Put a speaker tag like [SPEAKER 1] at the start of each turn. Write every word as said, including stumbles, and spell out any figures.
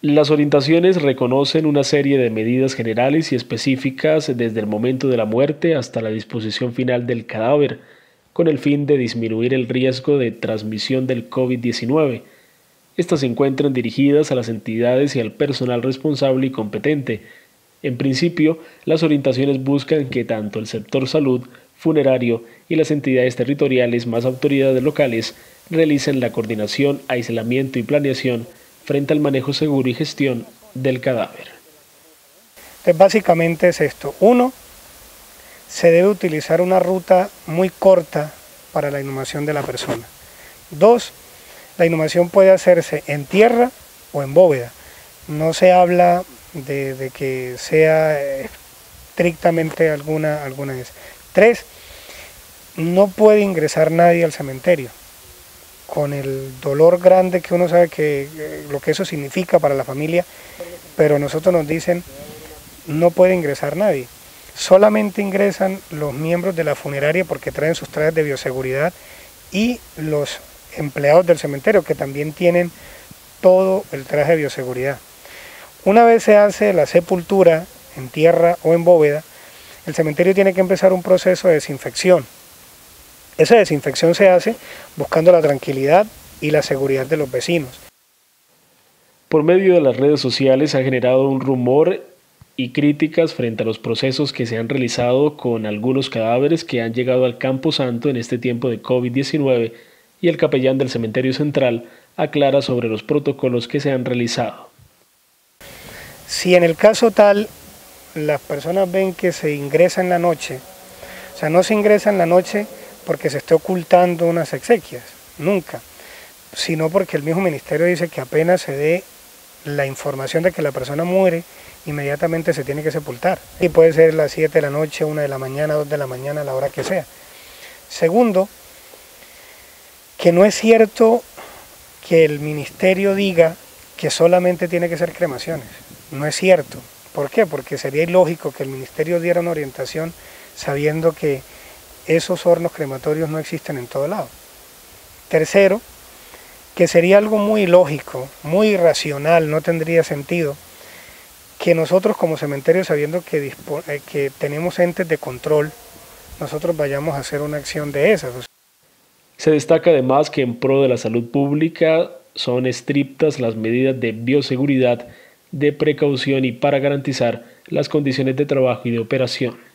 [SPEAKER 1] Las orientaciones reconocen una serie de medidas generales y específicas desde el momento de la muerte hasta la disposición final del cadáver, con el fin de disminuir el riesgo de transmisión del COVID diecinueve. Estas se encuentran dirigidas a las entidades y al personal responsable y competente. En principio, las orientaciones buscan que tanto el sector salud, funerario y las entidades territoriales más autoridades locales realicen la coordinación, aislamiento y planeación frente al manejo seguro y gestión del cadáver.
[SPEAKER 2] Entonces, básicamente es esto. Uno, se debe utilizar una ruta muy corta para la inhumación de la persona. Dos, la inhumación puede hacerse en tierra o en bóveda. No se habla de, de que sea estrictamente alguna, alguna de esas. Tres, no puede ingresar nadie al cementerio, con el dolor grande que uno sabe que eh, lo que eso significa para la familia, pero nosotros nos dicen no puede ingresar nadie. Solamente ingresan los miembros de la funeraria porque traen sus trajes de bioseguridad y los empleados del cementerio que también tienen todo el traje de bioseguridad. Una vez se hace la sepultura en tierra o en bóveda, el cementerio tiene que empezar un proceso de desinfección. Esa desinfección se hace buscando la tranquilidad y la seguridad de los vecinos.
[SPEAKER 1] Por medio de las redes sociales se ha generado un rumor y críticas frente a los procesos que se han realizado con algunos cadáveres que han llegado al Campo Santo en este tiempo de COVID diecinueve y el capellán del cementerio central aclara sobre los protocolos que se han realizado.
[SPEAKER 2] Si en el caso tal las personas ven que se ingresa en la noche, o sea, no se ingresa en la noche porque se esté ocultando unas exequias, nunca, sino porque el mismo ministerio dice que apenas se dé la información de que la persona muere, inmediatamente se tiene que sepultar. Y puede ser las siete de la noche, una de la mañana, dos de la mañana, a la hora que sea. Segundo, que no es cierto que el ministerio diga que solamente tiene que ser cremaciones. No es cierto. ¿Por qué? Porque sería ilógico que el ministerio diera una orientación sabiendo que esos hornos crematorios no existen en todo lado. Tercero, que sería algo muy ilógico, muy irracional, no tendría sentido, que nosotros como cementerio, sabiendo que, eh, que tenemos entes de control, nosotros vayamos a hacer una acción de esas.
[SPEAKER 1] Se destaca además que en pro de la salud pública son estrictas las medidas de bioseguridad, de precaución y para garantizar las condiciones de trabajo y de operación.